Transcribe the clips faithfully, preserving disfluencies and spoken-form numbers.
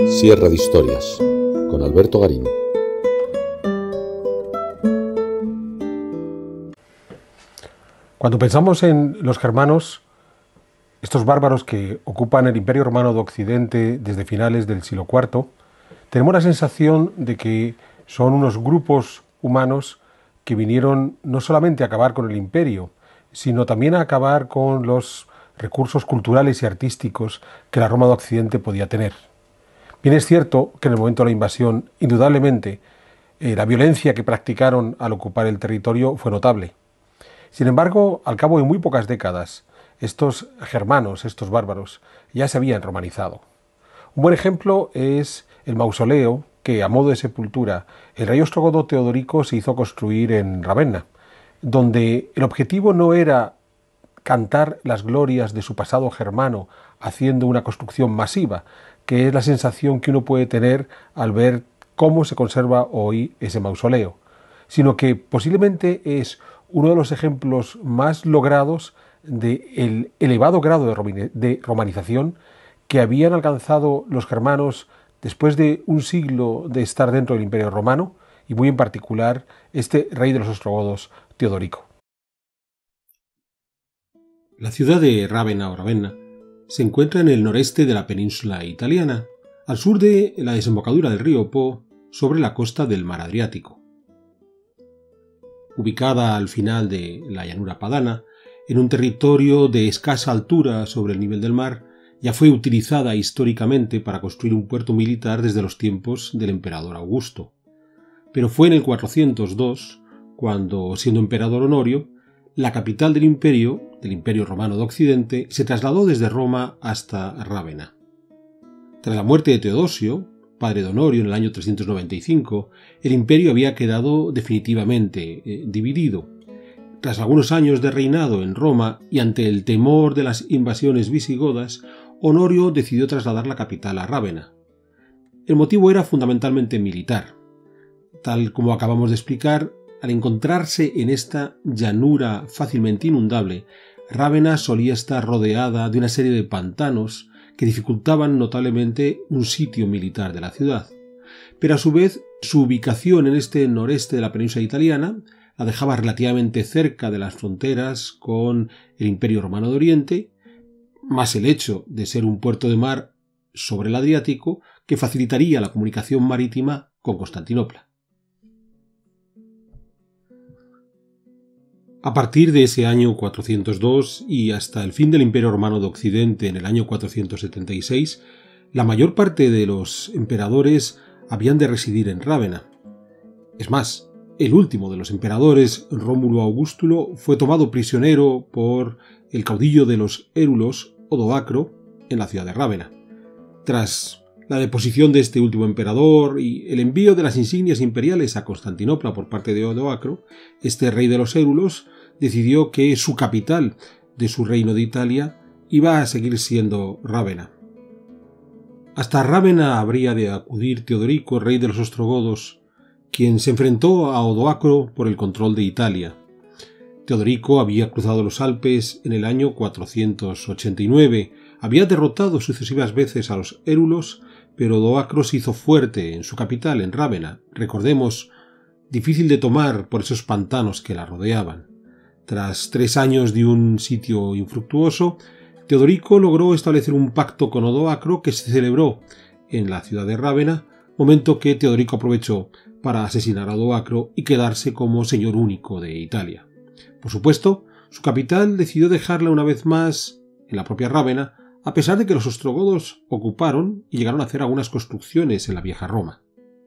Sierra de Historias, con Alberto Garín. Cuando pensamos en los germanos, estos bárbaros que ocupan el Imperio Romano de Occidente desde finales del siglo cuarto, tenemos la sensación de que son unos grupos humanos que vinieron no solamente a acabar con el imperio, sino también a acabar con los recursos culturales y artísticos que la Roma de Occidente podía tener. Bien es cierto que en el momento de la invasión, indudablemente, eh, la violencia que practicaron al ocupar el territorio fue notable. Sin embargo, al cabo de muy pocas décadas, estos germanos, estos bárbaros, ya se habían romanizado. Un buen ejemplo es el mausoleo que, a modo de sepultura, el rey ostrogodo Teodorico se hizo construir en Ravenna, donde el objetivo no era cantar las glorias de su pasado germano haciendo una construcción masiva, que es la sensación que uno puede tener al ver cómo se conserva hoy ese mausoleo, sino que posiblemente es uno de los ejemplos más logrados del elevado grado de romanización que habían alcanzado los germanos después de un siglo de estar dentro del Imperio Romano, y muy en particular este rey de los ostrogodos, Teodorico. La ciudad de Rávena o Ravenna se encuentra en el noreste de la península italiana, al sur de la desembocadura del río Po, sobre la costa del mar Adriático. Ubicada al final de la llanura padana, en un territorio de escasa altura sobre el nivel del mar, ya fue utilizada históricamente para construir un puerto militar desde los tiempos del emperador Augusto. Pero fue en el cuatrocientos dos cuando, siendo emperador Honorio, la capital del imperio, del Imperio Romano de Occidente, se trasladó desde Roma hasta Rávena. Tras la muerte de Teodosio, padre de Honorio, en el año trescientos noventa y cinco, el imperio había quedado definitivamente eh, dividido. Tras algunos años de reinado en Roma y ante el temor de las invasiones visigodas, Honorio decidió trasladar la capital a Rávena. El motivo era fundamentalmente militar. Tal como acabamos de explicar, al encontrarse en esta llanura fácilmente inundable, Rávena solía estar rodeada de una serie de pantanos que dificultaban notablemente un sitio militar de la ciudad. Pero a su vez, su ubicación en este noreste de la península italiana la dejaba relativamente cerca de las fronteras con el Imperio Romano de Oriente, más el hecho de ser un puerto de mar sobre el Adriático que facilitaría la comunicación marítima con Constantinopla. A partir de ese año cuatrocientos dos y hasta el fin del Imperio Romano de Occidente en el año cuatrocientos setenta y seis, la mayor parte de los emperadores habían de residir en Rávena. Es más, el último de los emperadores, Rómulo Augustulo, fue tomado prisionero por el caudillo de los érulos, Odoacro, en la ciudad de Rávena. Tras la deposición de este último emperador y el envío de las insignias imperiales a Constantinopla por parte de Odoacro, este rey de los érulos decidió que su capital de su reino de Italia iba a seguir siendo Rávena. Hasta Rávena habría de acudir Teodorico, rey de los ostrogodos, quien se enfrentó a Odoacro por el control de Italia. Teodorico había cruzado los Alpes en el año cuatrocientos ochenta y nueve, había derrotado sucesivas veces a los érulos, pero Odoacro se hizo fuerte en su capital, en Rávena, recordemos, difícil de tomar por esos pantanos que la rodeaban. Tras tres años de un sitio infructuoso, Teodorico logró establecer un pacto con Odoacro que se celebró en la ciudad de Rávena, momento que Teodorico aprovechó para asesinar a Odoacro y quedarse como señor único de Italia. Por supuesto, su capital decidió dejarla una vez más en la propia Rávena, a pesar de que los ostrogodos ocuparon y llegaron a hacer algunas construcciones en la vieja Roma.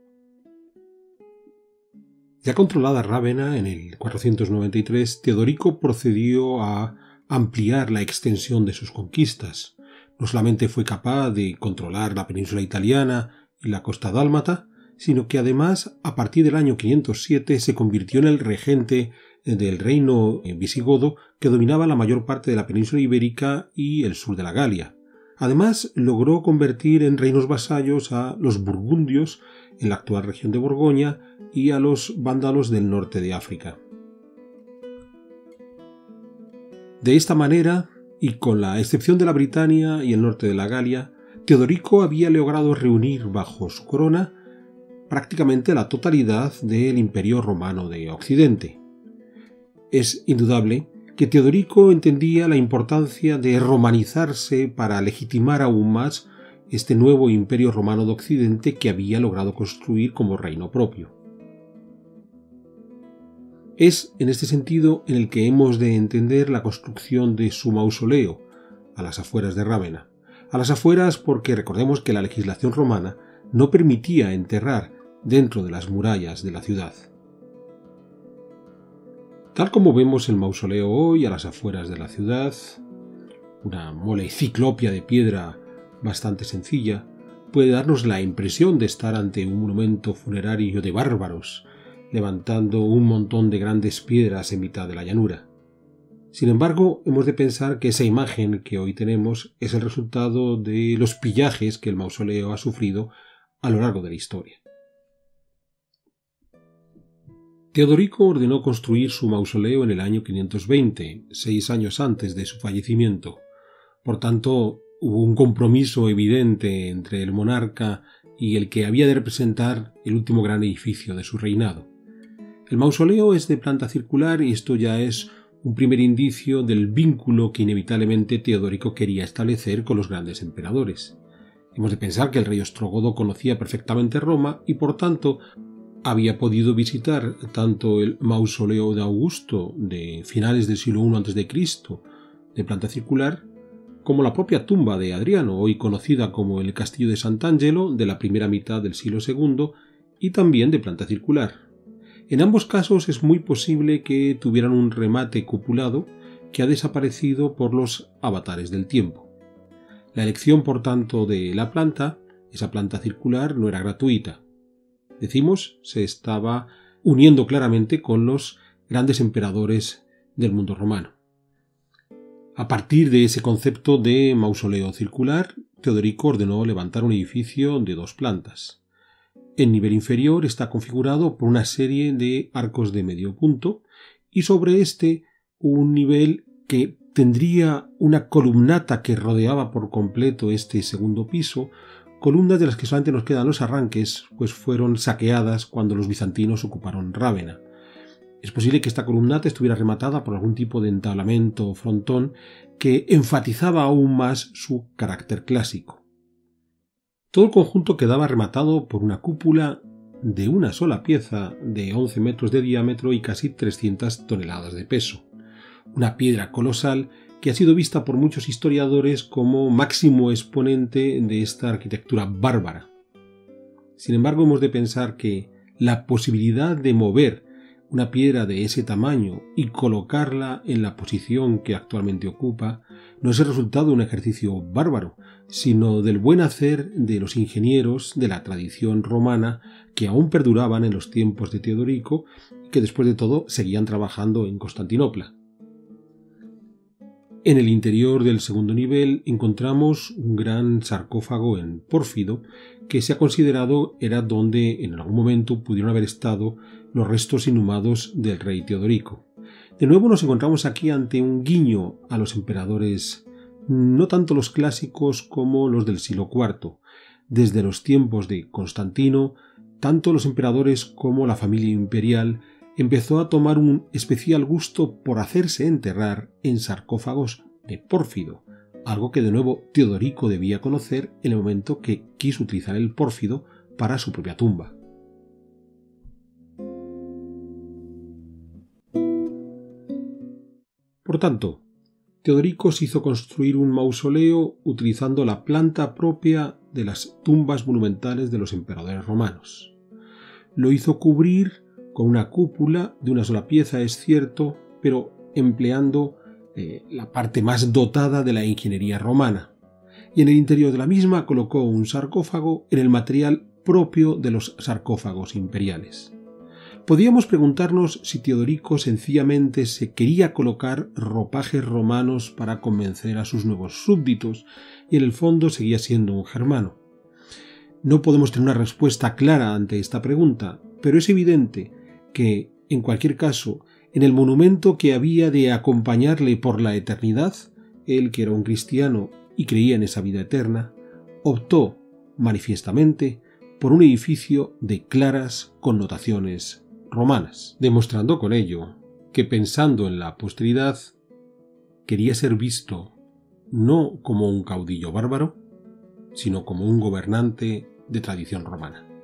Ya controlada Rávena en el cuatrocientos noventa y tres, Teodorico procedió a ampliar la extensión de sus conquistas. No solamente fue capaz de controlar la península italiana y la costa dálmata, sino que además, a partir del año quinientos siete, se convirtió en el regente del reino visigodo que dominaba la mayor parte de la península ibérica y el sur de la Galia. Además, logró convertir en reinos vasallos a los burgundios en la actual región de Borgoña y a los vándalos del norte de África. De esta manera, y con la excepción de la Britania y el norte de la Galia, Teodorico había logrado reunir bajo su corona prácticamente la totalidad del Imperio Romano de Occidente. Es indudable que Teodorico entendía la importancia de romanizarse para legitimar aún más este nuevo Imperio Romano de Occidente que había logrado construir como reino propio. Es en este sentido en el que hemos de entender la construcción de su mausoleo a las afueras de Rávena. A las afueras porque recordemos que la legislación romana no permitía enterrar dentro de las murallas de la ciudad. Tal como vemos el mausoleo hoy a las afueras de la ciudad, una mole ciclopia de piedra bastante sencilla, puede darnos la impresión de estar ante un monumento funerario de bárbaros, levantando un montón de grandes piedras en mitad de la llanura. Sin embargo, hemos de pensar que esa imagen que hoy tenemos es el resultado de los pillajes que el mausoleo ha sufrido a lo largo de la historia. Teodorico ordenó construir su mausoleo en el año quinientos veinte, seis años antes de su fallecimiento. Por tanto, hubo un compromiso evidente entre el monarca y el que había de representar el último gran edificio de su reinado. El mausoleo es de planta circular y esto ya es un primer indicio del vínculo que inevitablemente Teodorico quería establecer con los grandes emperadores. Hemos de pensar que el rey ostrogodo conocía perfectamente Roma y por tanto había podido visitar tanto el mausoleo de Augusto de finales del siglo primero antes de Cristo de planta circular como la propia tumba de Adriano, hoy conocida como el Castillo de Sant'Angelo de la primera mitad del siglo segundo y también de planta circular. En ambos casos es muy posible que tuvieran un remate cupulado que ha desaparecido por los avatares del tiempo. La elección, por tanto, de la planta, esa planta circular, no era gratuita. Decimos, se estaba uniendo claramente con los grandes emperadores del mundo romano. A partir de ese concepto de mausoleo circular, Teodorico ordenó levantar un edificio de dos plantas. El nivel inferior está configurado por una serie de arcos de medio punto y sobre este un nivel que tendría una columnata que rodeaba por completo este segundo piso, columnas de las que solamente nos quedan los arranques, pues fueron saqueadas cuando los bizantinos ocuparon Rávena. Es posible que esta columnata estuviera rematada por algún tipo de entablamento o frontón que enfatizaba aún más su carácter clásico. Todo el conjunto quedaba rematado por una cúpula de una sola pieza de once metros de diámetro y casi trescientas toneladas de peso. Una piedra colosal que ha sido vista por muchos historiadores como máximo exponente de esta arquitectura bárbara. Sin embargo, hemos de pensar que la posibilidad de mover una piedra de ese tamaño y colocarla en la posición que actualmente ocupa no es el resultado de un ejercicio bárbaro, sino del buen hacer de los ingenieros de la tradición romana que aún perduraban en los tiempos de Teodorico y que después de todo seguían trabajando en Constantinopla. En el interior del segundo nivel encontramos un gran sarcófago en pórfido que se ha considerado era donde en algún momento pudieron haber estado los restos inhumados del rey Teodorico. De nuevo nos encontramos aquí ante un guiño a los emperadores, no tanto los clásicos como los del siglo cuarto. Desde los tiempos de Constantino, tanto los emperadores como la familia imperial empezó a tomar un especial gusto por hacerse enterrar en sarcófagos de pórfido, algo que de nuevo Teodorico debía conocer en el momento que quiso utilizar el pórfido para su propia tumba. Por tanto, Teodorico se hizo construir un mausoleo utilizando la planta propia de las tumbas monumentales de los emperadores romanos. Lo hizo cubrir con una cúpula de una sola pieza, es cierto, pero empleando eh, la parte más dotada de la ingeniería romana. Y en el interior de la misma colocó un sarcófago en el material propio de los sarcófagos imperiales. Podríamos preguntarnos si Teodorico sencillamente se quería colocar ropajes romanos para convencer a sus nuevos súbditos y en el fondo seguía siendo un germano. No podemos tener una respuesta clara ante esta pregunta, pero es evidente que, en cualquier caso, en el monumento que había de acompañarle por la eternidad, él que era un cristiano y creía en esa vida eterna, optó manifiestamente por un edificio de claras connotaciones romanas, demostrando con ello que, pensando en la posteridad, quería ser visto no como un caudillo bárbaro, sino como un gobernante de tradición romana.